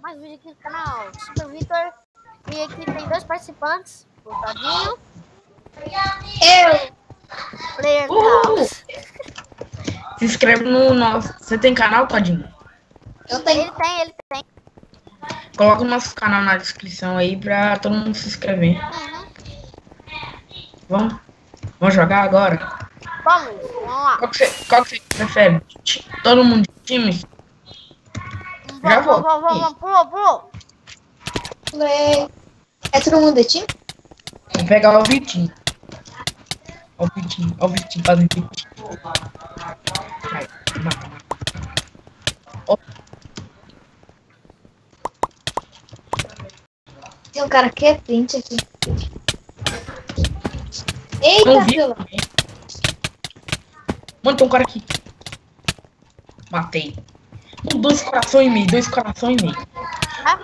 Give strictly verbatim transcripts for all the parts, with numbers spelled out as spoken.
mais vídeo aqui no canal Super Vitor. E aqui tem dois participantes, o Todinho. Eu! Player Uh! House. Se inscreve no nosso. Você tem canal, Todinho? Eu tenho. Ele tem, ele tem. Coloca o nosso canal na descrição aí pra todo mundo se inscrever. Uhum. Vamos? Vamos jogar agora? Vamos, vamos lá. Qual que você, qual que você prefere? Ti- Todo mundo de time? Já Vamos, vou. vamos, vamos, vamos, pulou, pulou. Play. É todo mundo de time? Vou pegar o Vitinho. Ó o Vitinho, ó o Vitinho fazendo Vitinho. Vai, mata, mata. Ó, Tem um cara que é print aqui. não Eita, vi. pila. Mano, tem um cara aqui. Matei. Um, dois corações e meio, dois corações e meio. Ah,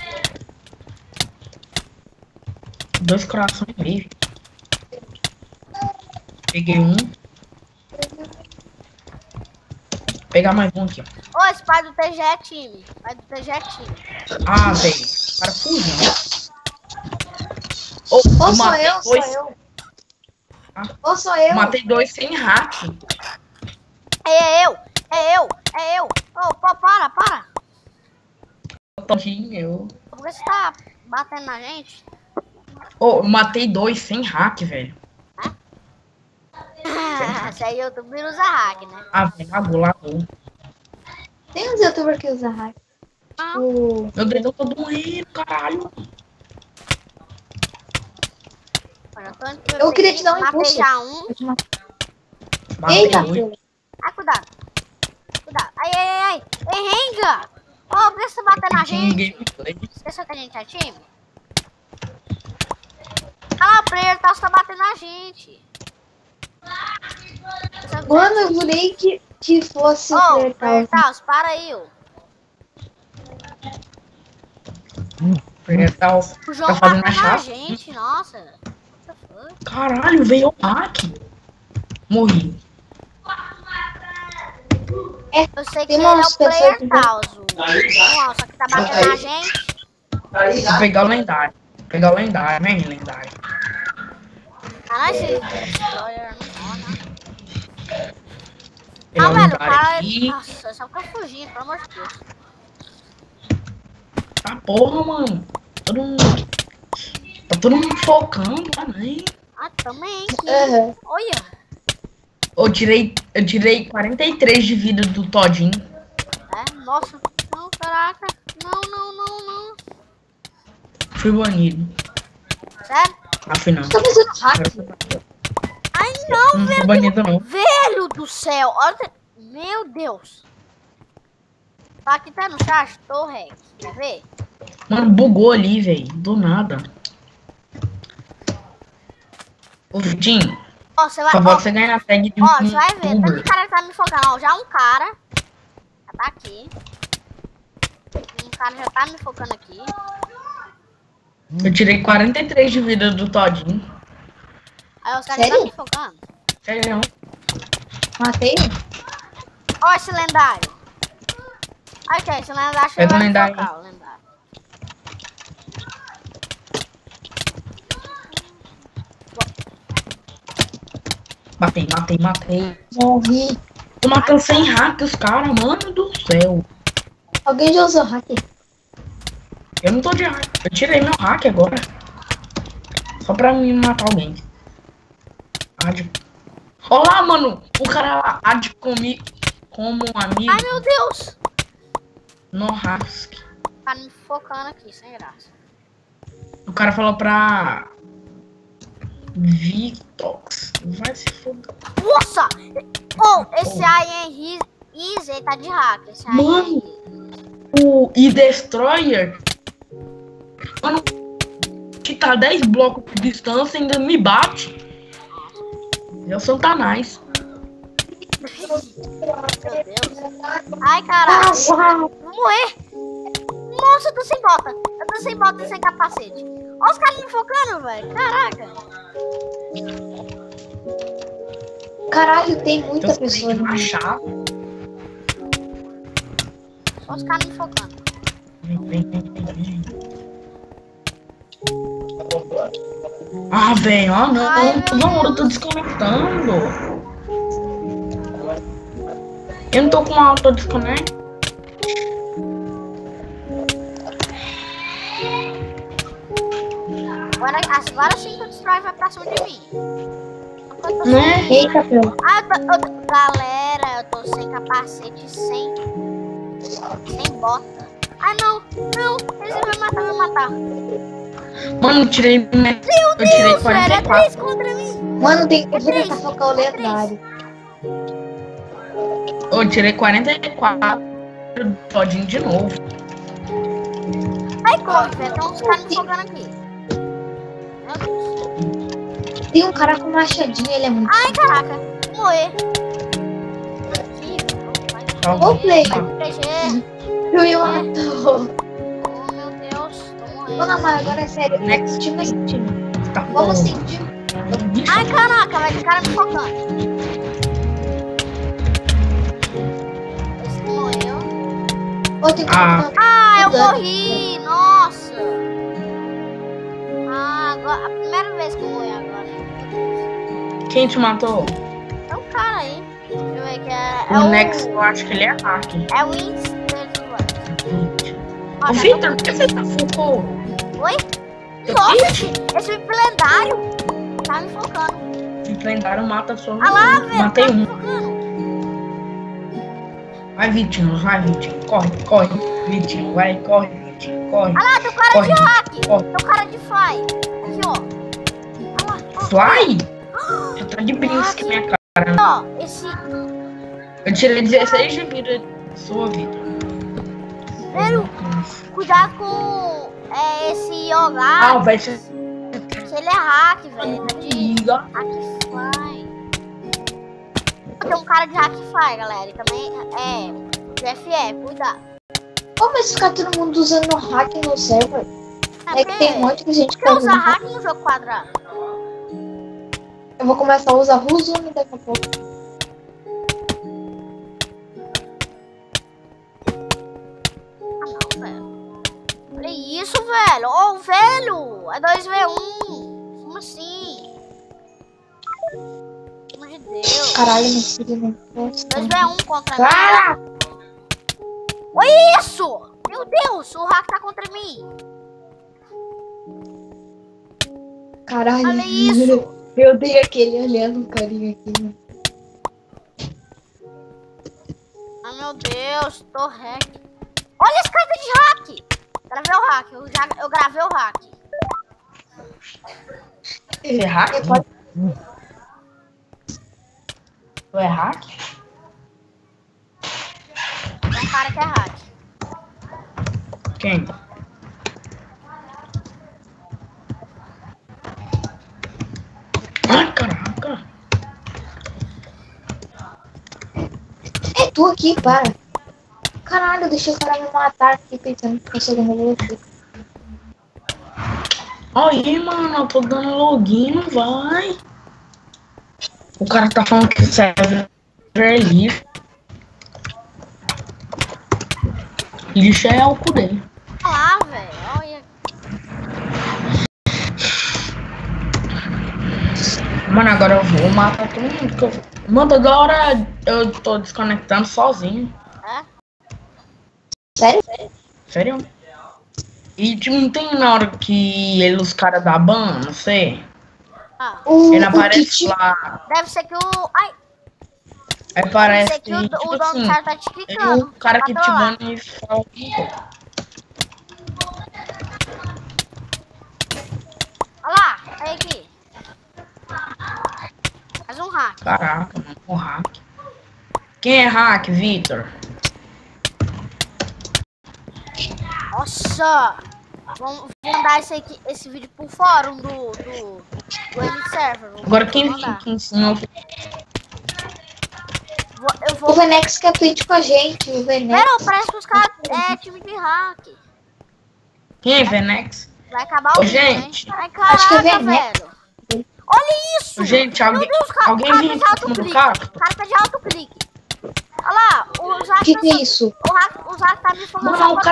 Dois corações e meio. Peguei um. Vou pegar mais um aqui, ó. ô, esse pai do T G é time. Pai do T G é time. Ah, velho. O cara fugiu. Ô, Ou eu sou matei eu, sou dois. eu. Ah. Ou sou eu. Matei dois sem hack. É eu, é eu, é eu. Ô, pô, para, para. Todinho, eu. Por que você tá batendo na gente? Ô, eu matei dois sem hack, velho. Esse aí youtuber usa hack, né? Ah, velho, lagou, lagou. Tem uns youtubers que usam hack. Ah, O... Meu dedo tá doendo, caralho. eu, tô indo pro Eu queria P C, te dar um matei impulso. já um. Eu te mato. Matei Eita, dois. pila. Ah, cuidado. Cuidado. Ai, ai, ai, ai. Ei, Renga. Ô, por que você bateu na Vitinho gente? gameplay. Esqueceu que a gente é time? Ah, o player tá só batendo na gente. Esqueceu que Mano, a eu gente- jurei que, que fosse o Ô, player player tal. Taos, para aí, ô. Porque tá, O João tá fazendo a bateu na chave. gente, nossa. What the fuck? Caralho, veio o hack. Morri. Eu sei que Tem ele é umas o player pessoas que- Taos, o João, só que tá batendo na gente. Vou pegar o lendário. Vou pegar o lendário, vem, lendário. Ah, esse destroyer não roda. Pegar Ah, o velho, lendário para. aqui. Nossa, só fica fugindo, pelo amor de Deus. Ah, porra, mano. Todo mundo. Tá todo mundo focando, mano. Hein? Ah, também. Que... Aham. Olha. Eu tirei, eu tirei quarenta e três de vida do Todinho. É, nossa. Não, caraca. Não, não, não, não. Fui banido. Sério? Afinal. Tá fazendo hack? Ai, não, Não velho. fui banido, não. Velho do céu. Olha. Meu Deus. Tá aqui, tá no chat, tô, Rex. Quer ver? Mano, bugou ali, velho. Do nada. Ô, Vitinho, Ó, você por vai. favor, Ó, você ganha na tag de um ó, você vai ver. Tanto youtuber. de cara que tá me focando. Ó, já um cara. Já tá aqui. Um cara já tá me focando aqui. Eu tirei quarenta e três de vida do Todinho. Aí os caras já Sério? tá me focando. Sério? Matei um. Ó, esse lendário. Aqui, esse lendário Pega vai o me lendário. focar, o lendário. Matei, matei, matei. Morri. Tô matando sem hack os caras, mano do céu. Alguém já usou hack? Eu não tô de hack. Eu tirei meu hack agora. Só pra me matar alguém. Ad... Olha lá, mano. O cara lá, ad comigo como um amigo. Ai, meu Deus. No hask. Tá me focando aqui, sem graça. O cara falou pra... Vitox. Vai se foder. Nossa! Oh, esse aí é Easy, tá de hack. Esse aí Mano. é O E-Destroyer. Mano. Que tá dez blocos de distância ainda me bate. É o Satanás. Meu Deus. Ai, caralho. Nossa. Vou morrer. Nossa, eu tô sem bota. Eu tô sem bota e sem capacete. Olha os caras me focando, velho. Caraca. Caralho, tem muita Eu pessoa tenho no machado. Olha os caras me focando. Vem, vem, vem, vem, vem. Ah, velho, ah não. Ai, meu Não, eu Deus. tô desconectando. Eu não tô com auto desconect. Agora, agora sim que o Destroy vai pra cima de mim. Eu tô Né? sem... Eita, pelo. Ah, eu tô, eu tô- galera, eu tô sem capacete, sem... Sem bota. Ah, não, não, ele vai matar, vai matar. Mano, eu tirei. Meu Meu eu tirei Deus, velho, quarenta é e quatro. três contra mim. Mano, tem que É três, tacar focar o é três. lendário. Eu tirei quarenta e quatro. Todinho de novo. Ai, corre, velho, tem uns caras me focando aqui. Meu Deus. Tem um cara com machadinho, ele é muito. Ai, caraca, vou morrer. Aqui, vai Tá Ô, bom. Play. P G. Eu me matou. Oh, meu Deus, tô morrendo. Ô, Namara, agora é sério. Next. Time esse time. Tá Vamos bom. sentir. Ai, caraca, vai ter cara me focando. Esse morreu. Ô, tem que Ah. Ah, eu Mudando. morri, nossa. Ah, agora, a primeira vez que eu morri agora, hein? Quem te matou? É um cara aí. Deixa eu ver que é. O É Nex, eu acho que ele é hack. É o índice dele do ano. Ô, Victor, por que você tá focou? Oi? Eu Nossa, fiz? esse, esse V I P lendário tá me focando. Se lendário mata só. Ah lá, velho, Matei tá me um. focando. Vai, Vitinho, vai, Vitinho. Corre, corre. Vitinho, vai, corre, Vitinho, corre. Ah lá, tem um cara Corre, de hack. corre. Tem um cara de fly. Aqui, ó. Ah lá, ó. Fly? Você tá de brinks com a minha cara. Ó, esse... Eu tirei dezesseis de vida sua, Vitor. Velho, cuidado com é, esse Yoga. Ah, vai ser. Que ele é hack, velho. É de Liga. hack fly. Tem um cara de hack fly, galera. E também é de F F, cuidado. Ô, mas ficar todo mundo usando hack no server. É que tem um monte de gente que Você tá usa usando hack no jogo quadrado. Eu vou começar a usar Ruzune daqui a pouco. Ah, não, velho. Olha isso, velho. Ô, velho. É dois v um. Como assim? Pelo amor de Deus. Caralho, não consegui nem dois v um contra mim. Ah! Olha isso! Meu Deus, o hack tá contra mim. Caralho. Olha isso. Eu dei aquele olhando o carinha aqui. Ah, meu Deus, tô hack. Olha esse cara de hack. Gravei o hack, eu, já, eu gravei o hack. É hack? Você pode- Tu é hack? Tem um cara que é hack. Quem? Ai, caraca. É tu aqui, para. Caralho, deixa o cara me matar aqui pensando que consegue resolver você. Aí, mano, eu tô dando login, não vai. O cara tá falando que serve é lixo. Lixo é o cu dele. Olha lá, velho. Olha. Mano, agora eu vou matar todo mundo. Que eu... Mano, toda hora eu tô desconectando sozinho. É? Sério? Sério? E tipo, não tem na hora que ele, os caras da ban, não sei. Ah, O, Ele o aparece kit... lá. deve ser que o... Ai, Aí deve parece ser que, que o, tipo o dono assim, do cara tá te ele, clicando. o cara que pra te trollar. bane e fala. Olha lá, olha aqui. Mais um hack. Caraca, mano, o hack. Quem é hack, Victor? Nossa! Vamos vou mandar esse, aqui, esse vídeo pro fórum do, do, do Elite Server. Vou- Agora vou quem mandar. que ensinou? Vou- Eu O vou... Venex quer print com a gente. O Venex. Pera, parece que os caras é time de hack. Quem é Venex? Vai acabar o Ô, vídeo, gente. hein? Ai, Acho que é caraca, Venex. velho. Olha isso! Gente, alguém, Meu Deus, cara, alguém cara viu tá em de cima do autoclique. carro? O cara tá de autoclique. Olha lá, o Zac O que, tá que é isso? O Zac, o Zac tá me falando Mano, só o pra